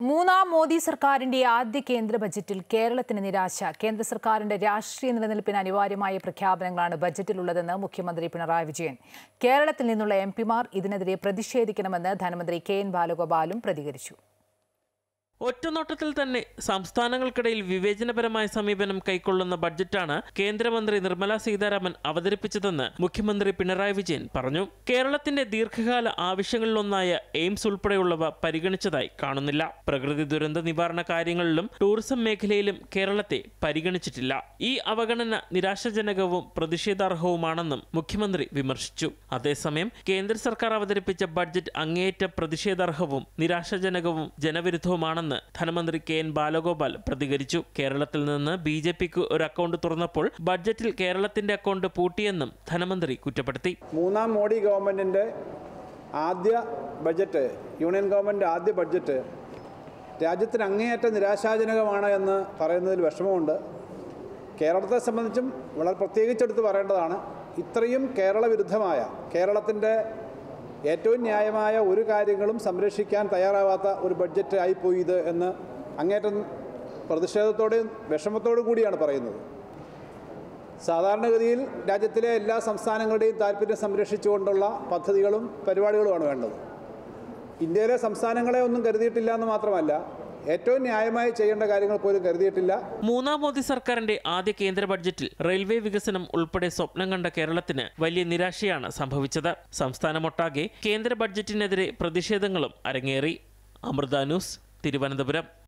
മൂന്നാം മോദി സർക്കാരിന്റെ ആദ്യ കേന്ദ്ര ബജറ്റിൽ കേരളത്തിന് നിരാശ. കേന്ദ്ര സർക്കാരിന്റെ രാഷ്ട്രീയ നിലനിൽപ്പിന് അനിവാര്യമായ പ്രഖ്യാപനങ്ങളാണ് ബജറ്റിലുള്ളതെന്ന് മുഖ്യമന്ത്രി പിണറായി വിജയൻ. കേരളത്തിൽ നിന്നുള്ള എംപിമാർ ഇതിനെതിരെ പ്രതിഷേധിക്കണമെന്ന് ധനമന്ത്രി കെ.എൻ. ബാലഗോപാലും പ്രതികരിച്ചു. ഒറ്റനോട്ടത്തിൽ തന്നെ സംസ്ഥാനങ്ങൾക്കിടയിൽ വിവേചനപരമായ സമീപനം കൈക്കൊള്ളുന്ന ബഡ്ജറ്റാണ് കേന്ദ്രമന്ത്രി നിർമ്മല സീതാരാമൻ അവതരിപ്പിച്ചതെന്ന് മുഖ്യമന്ത്രി പിണറായി വിജയൻ പറഞ്ഞു. കേരളത്തിന്റെ ദീർഘകാല ആവശ്യങ്ങളിലൊന്നായ എയിംസ് ഉൾപ്പെടെയുള്ളവ പരിഗണിച്ചതായി കാണുന്നില്ല. പ്രകൃതി ദുരന്ത നിവാരണ കാര്യങ്ങളിലും ടൂറിസം മേഖലയിലും കേരളത്തെ പരിഗണിച്ചിട്ടില്ല. ഈ അവഗണന നിരാശാജനകവും പ്രതിഷേധാർഹവുമാണെന്നും മുഖ്യമന്ത്രി വിമർശിച്ചു. അതേസമയം കേന്ദ്ര സർക്കാർ അവതരിപ്പിച്ച ബഡ്ജറ്റ് അങ്ങേയറ്റം പ്രതിഷേധാർഹവും നിരാശാജനകവും ജനവിരുദ്ധവുമാണെന്ന് ധനമന്ത്രി കെ.എൻ. ബാലഗോപാൽ പ്രതികരിച്ചു. കേരളത്തിൽ നിന്ന് ബിജെപിക്ക് ഒരു അക്കൗണ്ട് തുറന്നപ്പോൾ ബഡ്ജറ്റിൽ കേരളത്തിന്റെ അക്കൗണ്ട് പൂട്ടിയെന്നും ധനമന്ത്രി കുറ്റപ്പെടുത്തി. മൂന്നാം മോഡി ഗവൺമെന്റിന്റെ ആദ്യ ബഡ്ജറ്റ്, യൂണിയൻ ഗവൺമെന്റ് ആദ്യ ബഡ്ജറ്റ് രാജ്യത്തിന് അങ്ങേയറ്റം നിരാശാജനകമാണ് എന്ന് പറയുന്നതിൽ വിഷമമുണ്ട്. കേരളത്തെ സംബന്ധിച്ചും വളരെ പ്രത്യേകിച്ചെടുത്ത് പറയേണ്ടതാണ്. ഇത്രയും കേരള വിരുദ്ധമായ, കേരളത്തിൻ്റെ ഏറ്റവും ന്യായമായ ഒരു കാര്യങ്ങളും സംരക്ഷിക്കാൻ തയ്യാറാവാത്ത ഒരു ബഡ്ജറ്റ് ആയിപ്പോയി ഇത് എന്ന് അങ്ങേറ്റം പ്രതിഷേധത്തോടെയും വിഷമത്തോടു കൂടിയാണ് പറയുന്നത്. സാധാരണഗതിയിൽ രാജ്യത്തിലെ എല്ലാ സംസ്ഥാനങ്ങളുടെയും താല്പര്യം സംരക്ഷിച്ചുകൊണ്ടുള്ള പദ്ധതികളും പരിപാടികളുമാണ് വേണ്ടത്. ഇന്ത്യയിലെ സംസ്ഥാനങ്ങളെ ഒന്നും കരുതിയിട്ടില്ല എന്ന് മാത്രമല്ല, ഏറ്റവും ന്യായമായി ചെയ്യേണ്ട കാര്യങ്ങൾ പോലും കരുതിയിട്ടില്ല. മൂന്നാം മോദി സർക്കാരിന്റെ ആദ്യ കേന്ദ്ര ബഡ്ജറ്റിൽ റെയിൽവേ വികസനം ഉൾപ്പെടെ സ്വപ്നം കണ്ട കേരളത്തിന് വലിയ നിരാശയാണ് സംഭവിച്ചത്. സംസ്ഥാനമൊട്ടാകെ കേന്ദ്ര ബഡ്ജറ്റിനെതിരെ പ്രതിഷേധങ്ങളും അരങ്ങേറി. അമൃത ന്യൂസ്, തിരുവനന്തപുരം.